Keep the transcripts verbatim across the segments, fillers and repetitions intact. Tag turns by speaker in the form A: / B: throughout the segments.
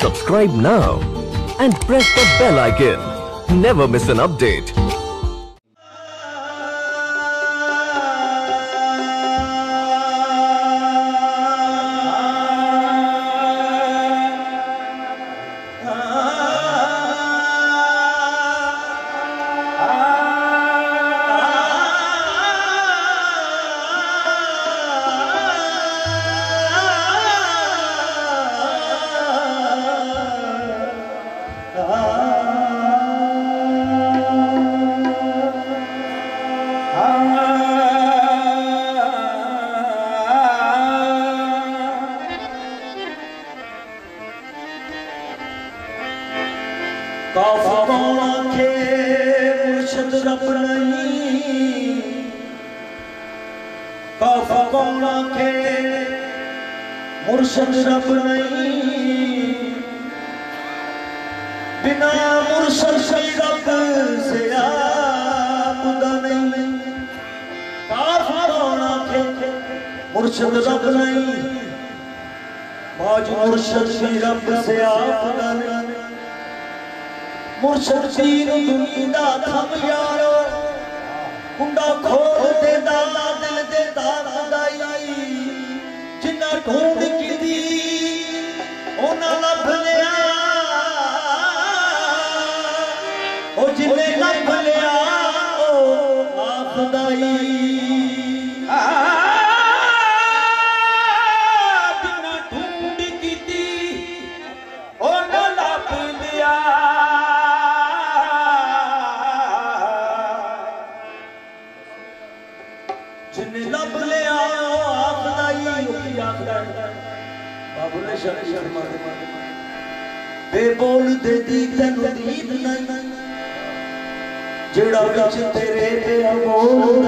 A: Subscribe now and press the bell icon. Never miss an update.
B: Kafa कौन आखे मुर्शद रब नहीं, काफा कौन आखे मुर्शद रब नहीं, बिना मुर्शद से रब से आपदा नहीं। काफा कौन आखे मुर्शद रब नहीं, बाज मुर्शद से रब से आपदा नहीं। मुर्शद दीन दुनिया थम यारो, कुंडा खोल दे दाला दिल दे दाई, जिन्ना ढूंढ की दी ओना लभ लिया, ओ जिन्ने लभ लिया ओ आखदाई। जिन्ना ढूंढ की दी ओना लभ लिया, जिन्हें लब ले आओ आखदाई की आखदा बाबूले शरी शर्मा बे बोल दे दी तैनू दीद नहीं, जेड़ा विच तेरे ते अमोल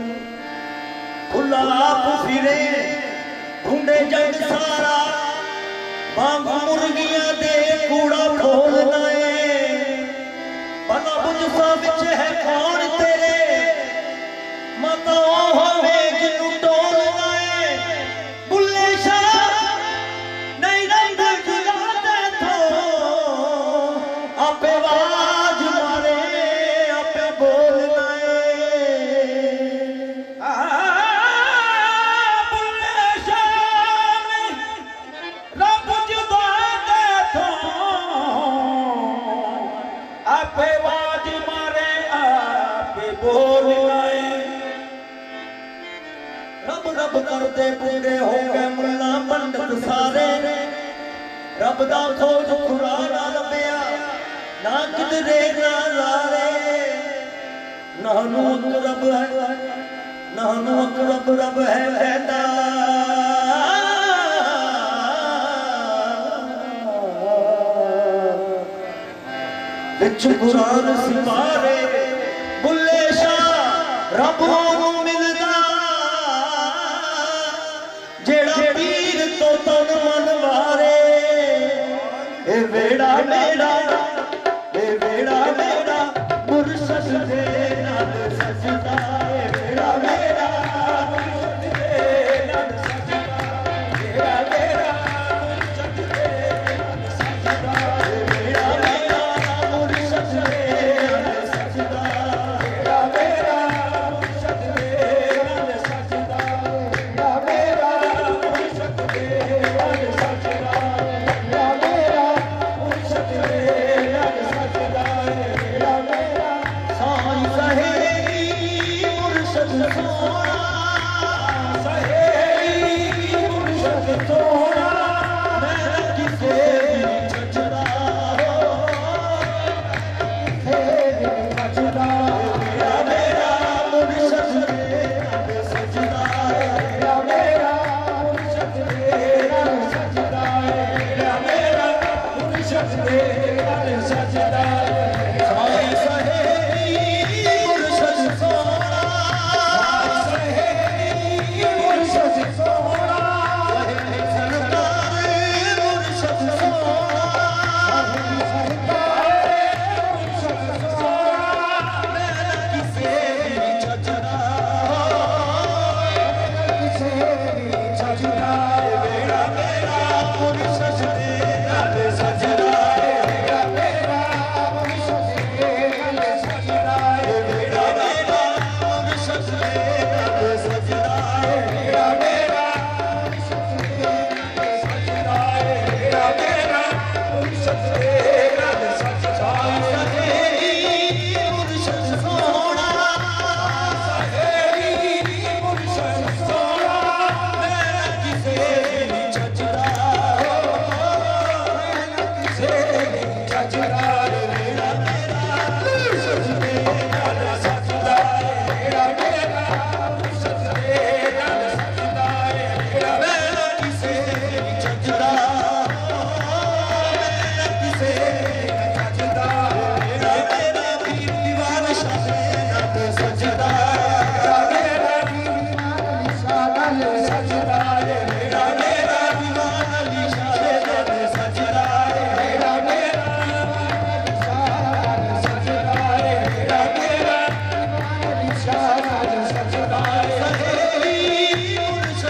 B: खुला आप फिरे ढूंढे जग सारा, वांग मुर्गियां दे कूड़ा खोलना है। भला बुझसा विच है कौन तेरे, मता होवे जिन्नू टोलना है। बुल्ले शाह नहीं रंग जुगाते थो, आपे आवाज मारे आपे बोलना है। बुल्ले शाह रब जुगाते थो, आपे आवाज मारे आपे बोलना है। रब रब करते पूरे हो गए मुल्ला पंडित सारे, रब दा खोज खुरा ना लभया ना किधरे नजारे। नानू अकरब है नानू अकरब रब है वहदा, विच कुरान सिपारे। बुल्ले शाह रब नू मिलदा, जेड़ा पीर तो तन मन वारे। ए वेड़ा मेरा ए वेड़ा मेरा मुर्शद दे नाल सजदा, ए वेड़ा मेरा मुर्शद दे नाल सजदा, वेड़ा मेरा मुर्शद दे नाल सजदा, ए वेड़ा मेरा मुर्शद दे नाल सजदा, वेड़ा मेरा मुर्शद दे नाल सजदा, वेड़ा मेरा मुर्शद दे नाल सजदा, वेड़ा मेरा मुर्शद दे नाल सजदा, वेड़ा मेरा साईं सहेली मुर्शद सोना, सहेली मुर्शद सोना। मैं किसे भी छजदा हो, किसे भी छजदा, वेड़ा मेरा मुर्शद दे नाल सजदा, वेड़ा मेरा मुर्शद दे नाल सजदा, वेड़ा मेरा मुर्शद दे नाल सजदा। साईं सहेली मुर्शद सोना, सहेली मुर्शद सोना, सहेली सरकार मुर्शद सोना, सहेली सरकार मुर्शद सोना। मैं किसे भी छजदा किसे भी छजदा, वेड़ा मेरा मुर्शद दे नाल सजदा।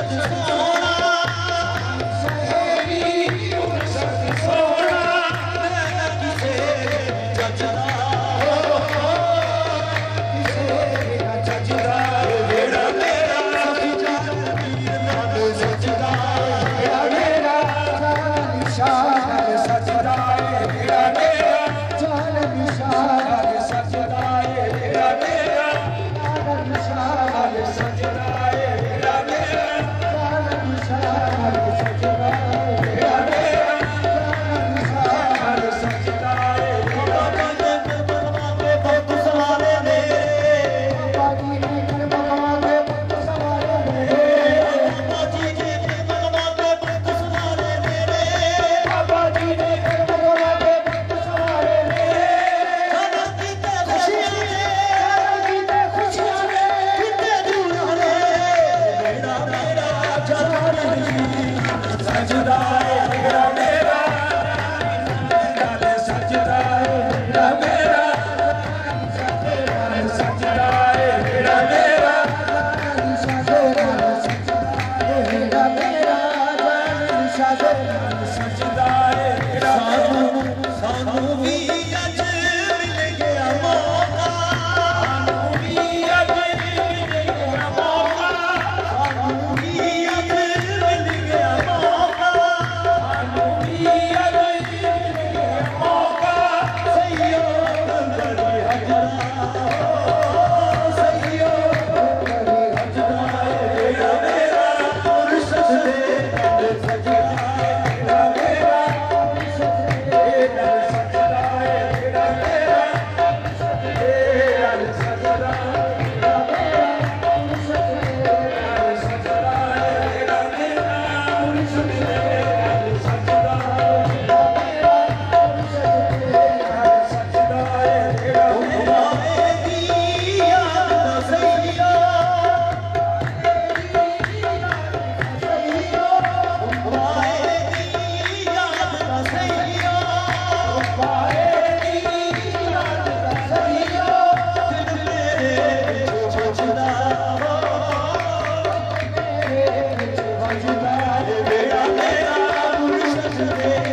B: मेरा मेरा पुरुष